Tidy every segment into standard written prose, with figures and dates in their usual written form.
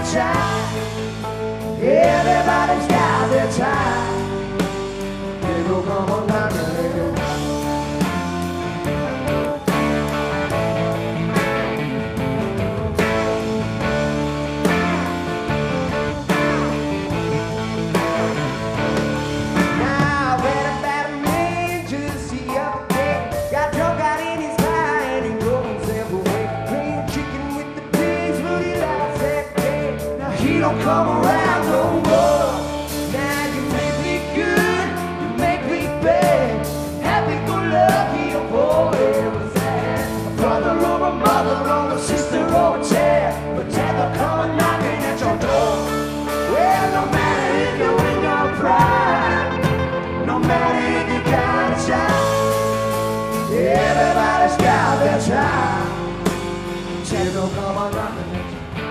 got a child. Everybody's got their time. They go come on knocking. Don't come around no more. Now you make me good, you make me bad. Happy go lucky, or forever sad. A brother or a mother or a sister or a child, but death will come knocking at your door. Well, no matter if you win your pride, no matter if you got a child, everybody's got their time. Death will come knocking at your door.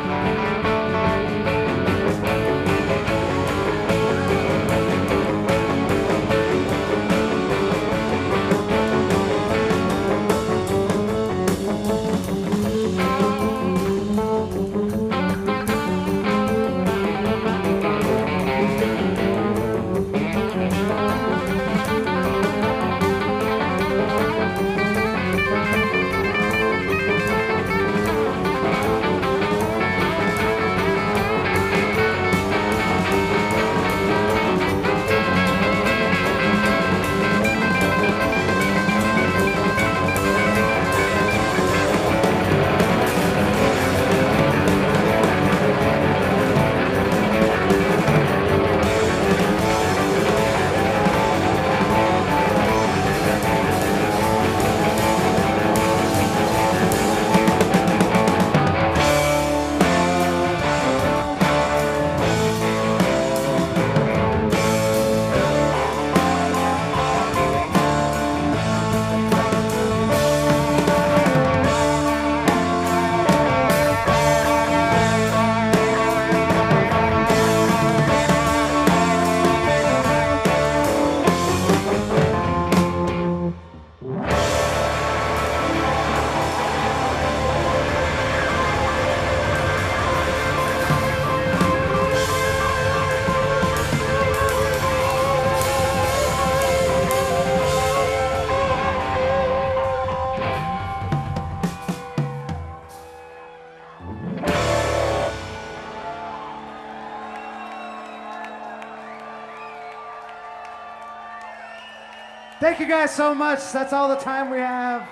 Thank you guys so much. That's all the time we have.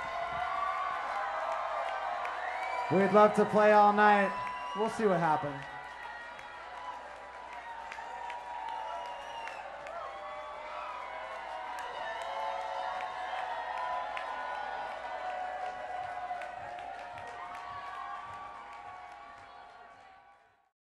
We'd love to play all night. We'll see what happens.